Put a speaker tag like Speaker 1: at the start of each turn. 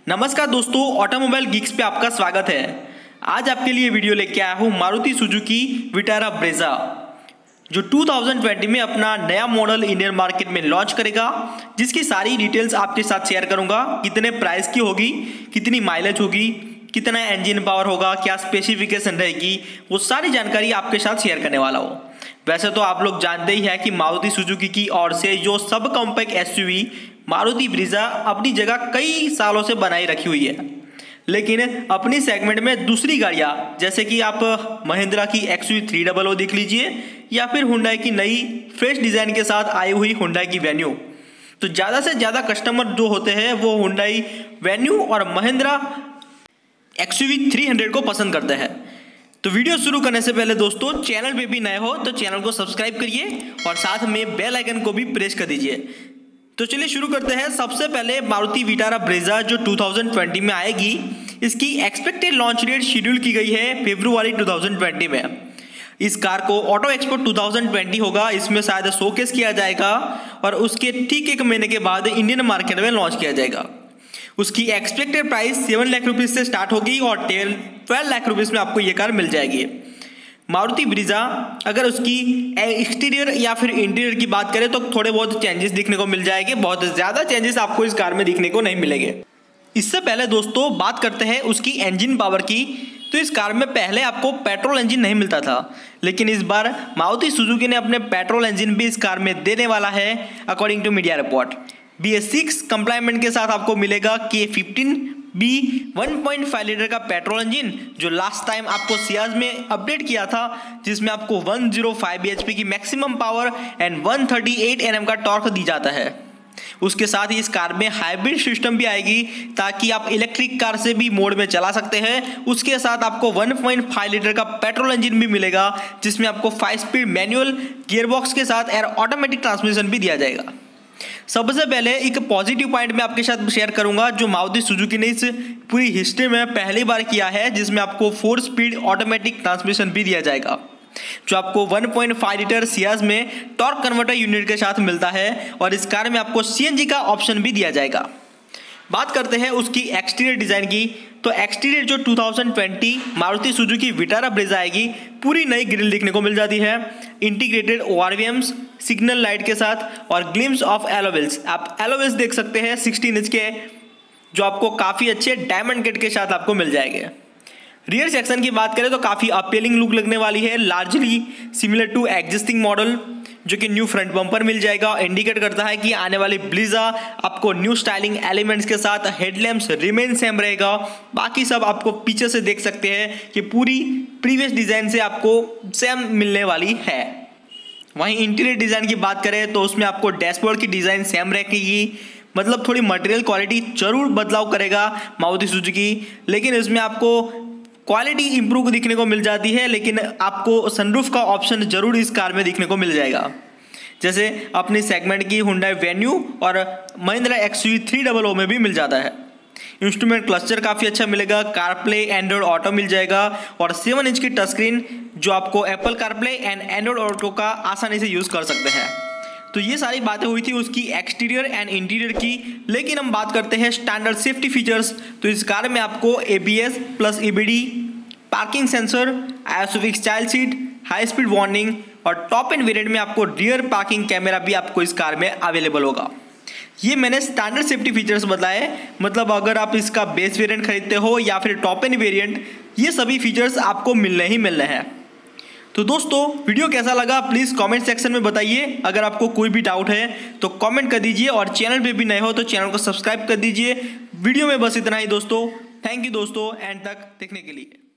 Speaker 1: नमस्कार दोस्तों, automobile geeks पे आपका स्वागत है। आज आपके लिए वीडियो लेके आया हूँ मारुति सुजुकी विटारा ब्रेजा, जो 2020 में अपना नया मॉडल इंडियन मार्केट में लॉन्च करेगा, जिसकी सारी डिटेल्स आपके साथ शेयर करूंगा। कितने प्राइस की होगी, कितनी माइलेज होगी, कितना इंजन पावर होगा, क्या स्पेसिफिकेशन रहेगी, वो सारी जानकारी आपके साथ शेयर करने वाला हूँ। वैसे तो आप लोग जानते ही हैं कि मारुति सुजुकी की ओर से जो sub compact SUV Maruti Brezza अपनी जगह कई सालों से बनाई रखी हुई है, लेकिन अपनी सेगमेंट में दूसरी गाड़ियां जैसे कि आप महिंद्रा की XUV300 देख लीजिए, या फिर हुंडई की नई फ्रेश डिज़ाइन के साथ आई हुई हुंडई की वेन्यू। तो ज़्यादा से ज़्यादा कस्टमर जो होते हैं वो हुंडई वेन्यू और महिंद्रा XUV300 को पसंद करते हैं। तो वीडियो शुरू करने से पहले दोस्तों, चैनल पे भी नए हो तो चैनल को सब्सक्राइब करिए और साथ में बेल आइकन को भी प्रेस कर दीजिए। तो चलिए शुरू करते हैं। सबसे पहले मारुति विटारा ब्रेजा जो 2020 में आएगी, इसकी एक्सपेक्टेड लॉन्च डेट शेड्यूल की गई है फरवरी 2020 में। इस कार को ऑटो एक्सपो 2020 होगा, इसमें शायद शोकेस किया जाएगा और उसके ठीक एक महीने के बाद इंडियन मार्केट में लॉन्च किया जाएगा। उसकी एक्सपेक्टेड प्राइस 7 लाख रुपीज़ से स्टार्ट होगी और 12 लाख रुपीज़ में आपको ये कार मिल जाएगी। मारुति ब्रेजा अगर उसकी एक्सटीरियर या फिर इंटीरियर की बात करें तो थोड़े बहुत चेंजेस दिखने को मिल जाएंगे, बहुत ज़्यादा चेंजेस आपको इस कार में दिखने को नहीं मिलेंगे। इससे पहले दोस्तों बात करते हैं उसकी इंजन पावर की। तो इस कार में पहले आपको पेट्रोल इंजन नहीं मिलता था, लेकिन इस बार मारुति सुजुकी ने अपने पेट्रोल इंजन भी इस कार में देने वाला है। According to media report, BS6 compliment के साथ आपको मिलेगा K15B 1.5 लीटर का पेट्रोल इंजन, जो लास्ट टाइम आपको सियाज में अपडेट किया था, जिसमें आपको 105 bhp की मैक्सिमम पावर एंड 138 Nm का टॉर्क दी जाता है। उसके साथ ही इस कार में हाइब्रिड सिस्टम भी आएगी, ताकि आप इलेक्ट्रिक कार से भी मोड में चला सकते हैं। उसके साथ आपको 1.5 लीटर का पेट्रोल इंजन भी मिलेगा, जिसमें आपको 5 स्पीड मैनुअल गियरबॉक्स के साथ एयर ऑटोमेटिक ट्रांसमिशन भी दिया जाएगा। सबसे पहले एक पॉजिटिव पॉइंट मैं आपके साथ शेयर करूंगा, जो मारुति सुजुकी ने इस पूरी हिस्ट्री में पहली बार किया है, जिसमें आपको 4 स्पीड ऑटोमेटिक ट्रांसमिशन भी दिया जाएगा, जो आपको 1.5 लीटर सियाज में टॉर्क कन्वर्टर यूनिट के साथ मिलता है। और इस कार में आपको CNG का ऑप्शन भी दिया जाएगा। बात करते हैं उसकी एक्सटीरियर डिज़ाइन की। तो एक्सटीरियर जो 2020 मारुति सुजुकी विटारा ब्रेजा आएगी, पूरी नई ग्रिल देखने को मिल जाती है, इंटीग्रेटेड ORVMs सिग्नल लाइट के साथ और ग्लिम्स ऑफ एलोवेल्स। आप एलोवेल्स देख सकते हैं 16 इंच के, जो आपको काफ़ी अच्छे डायमंड कट के साथ आपको मिल जाएंगे। रियर सेक्शन की बात करें तो काफ़ी अपीलिंग लुक लगने वाली है, largely similar to existing model, जो कि न्यू फ्रंट बम्पर मिल जाएगा। इंडिकेट करता है कि आने वाली ब्रेजा आपको न्यू स्टाइलिंग एलिमेंट्स के साथ हेडलैम्प्स रिमेन सेम रहेगा। बाकी सब आपको पीछे से देख सकते हैं कि पूरी प्रीवियस डिज़ाइन से आपको सेम मिलने वाली है। वहीं इंटीरियर डिज़ाइन की बात करें तो उसमें आपको डैशबोर्ड की डिज़ाइन सेम रहेगी, मतलब थोड़ी मटेरियल क्वालिटी जरूर बदलाव करेगा मारुति सुजुकी, लेकिन इसमें आपको क्वालिटी इंप्रूव दिखने को मिल जाती है। लेकिन आपको सनरूफ का ऑप्शन जरूर इस कार में दिखने को मिल जाएगा, जैसे अपनी सेगमेंट की हुंडई वेन्यू और महिंद्रा XUV300 में भी मिल जाता है। इंस्ट्रूमेंट क्लस्टर काफ़ी अच्छा मिलेगा, कारप्ले एंड्रॉयड ऑटो मिल जाएगा और 7 इंच की टच स्क्रीन, जो आपको Apple CarPlay and Android Auto का आसानी से यूज़ कर सकते हैं। तो ये सारी बातें हुई थी उसकी एक्सटीरियर एंड इंटीरियर की, लेकिन हम बात करते हैं स्टैंडर्ड सेफ्टी फीचर्स। तो इस कार में आपको ABS plus EBD, parking sensor, isofix child seat, high speed warning और टॉप एंड वेरिएंट में आपको रियर पार्किंग कैमरा भी आपको इस कार में अवेलेबल होगा। ये मैंने स्टैंडर्ड सेफ्टी फीचर्स बताए, मतलब अगर आप इसका बेस वेरिएंट खरीदते हो या फिर टॉप एंड वेरिएंट, ये सभी फीचर्स आपको मिलने ही मिलने हैं। तो दोस्तों वीडियो कैसा लगा प्लीज़ कमेंट सेक्शन में बताइए। अगर आपको कोई भी डाउट है तो कमेंट कर दीजिए और चैनल पे भी नए हो तो चैनल को सब्सक्राइब कर दीजिए। वीडियो में बस इतना ही दोस्तों। थैंक यू दोस्तों एंड तक देखने के लिए।